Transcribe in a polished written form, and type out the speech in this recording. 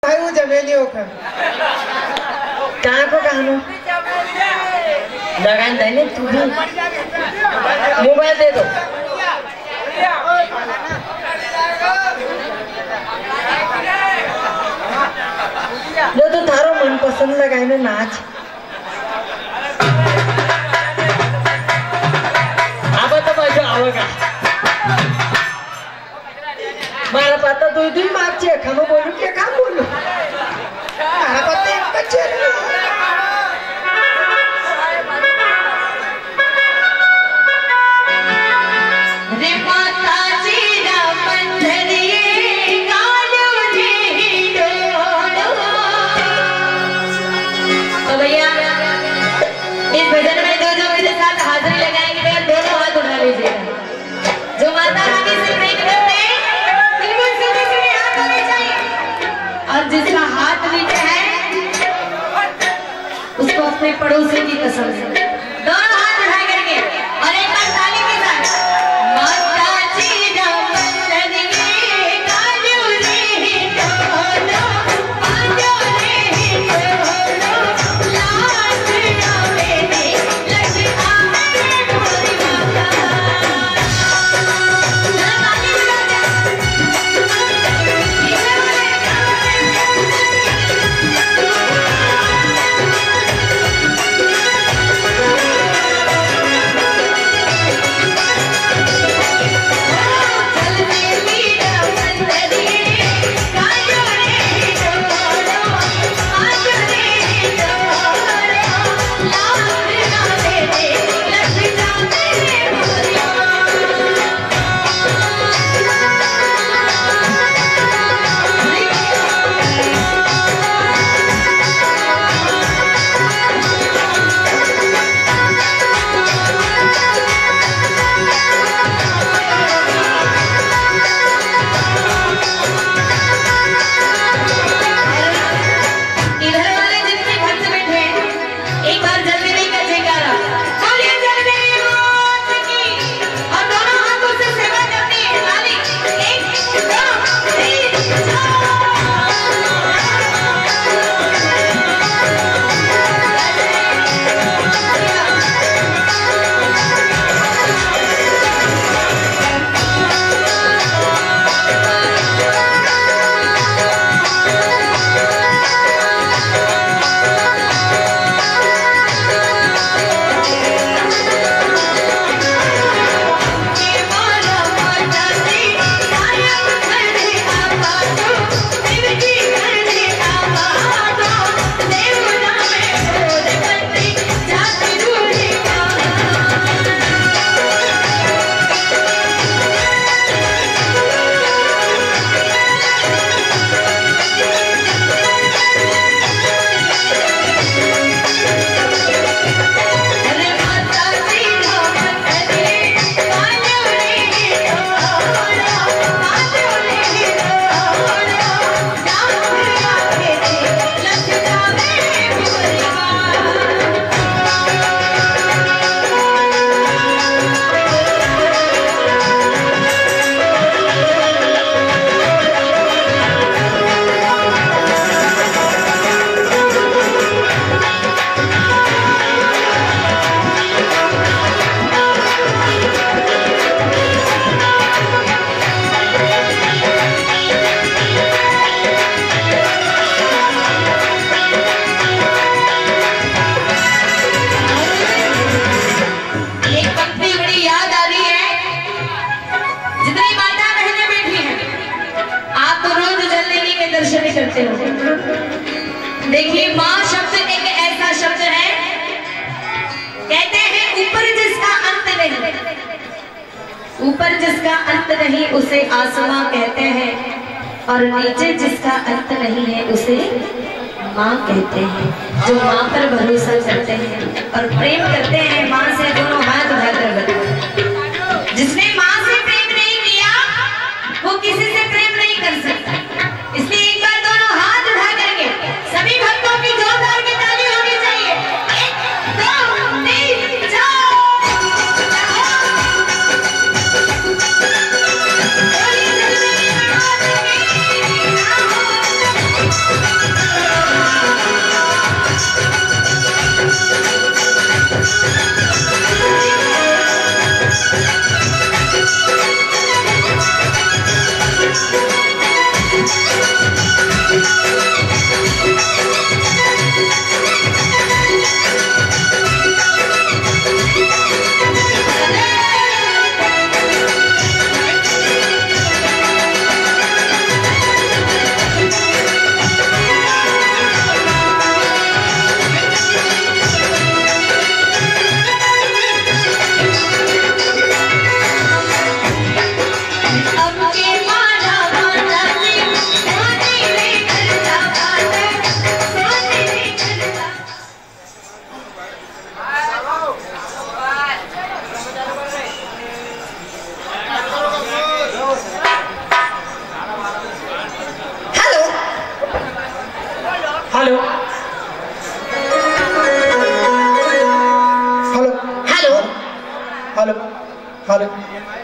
भाई वो जमेलियों का कहाँ को कहानो लगान देने तू भी मोबाइल दे दो लो तो थारो मन पसंद लगाए ना नाच अब तो मजा आवेगा मारा पता 2 दिन मार चे खानो बोलूं क्या काम बोलूं मारा पता एक बच्चे रे माता जी ना पंधरिए कालो जी डोलो तो भैया इस भजन में जो मेरे साथ हाजिरी लगाएंगे दोनों हाथ उठा लीजिएगा जो माता रानी से प्रेम करते हैं बिल्कुल सीधे सीधे हाथ होने चाहिए और जिसका हाथ नीचे है उसको अपने पड़ोसी की कसम से दोनों हाथ उठा करके और एक बार ताली के साथ माता जी ना पंधरिए कालो जी डोलो आजो रे डोलो लाज ना मेरे लटका मेरे ढोली माता करते हो। देखिए माँ शब्द एक ऐसा शब्द है, कहते हैं ऊपर जिसका अंत नहीं, ऊपर जिसका अंत नहीं उसे आसमां कहते हैं, और नीचे जिसका अंत नहीं है उसे माँ कहते हैं। जो माँ पर भरोसा करते हैं और प्रेम करते हैं, माँ से दोनों हाथ उठाकर बताओ। जिसने माँ से प्रेम नहीं किया वो किसी से प्रेम नहीं कर सकता। इसलिए एक बार दोनों हाथ उठा करके सभी भक्तों की जोरदार की ताली होनी चाहिए। 1 2 3 4 hello hello hello hello hello